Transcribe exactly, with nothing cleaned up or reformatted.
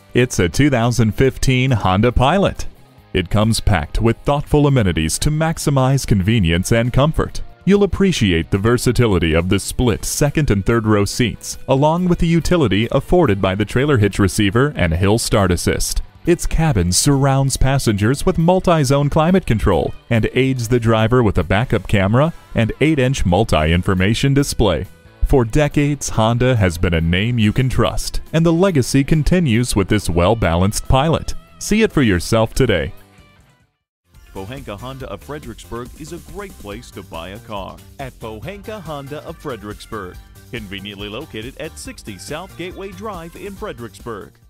It's a two thousand fifteen Honda Pilot. It comes packed with thoughtful amenities to maximize convenience and comfort. You'll appreciate the versatility of the split second and third row seats, along with the utility afforded by the trailer hitch receiver and hill start assist. Its cabin surrounds passengers with multi-zone climate control and aids the driver with a backup camera and eight inch multi-information display. For decades, Honda has been a name you can trust, and the legacy continues with this well-balanced Pilot. See it for yourself today. Pohanka Honda of Fredericksburg is a great place to buy a car. At Pohanka Honda of Fredericksburg, conveniently located at sixty South Gateway Drive in Fredericksburg.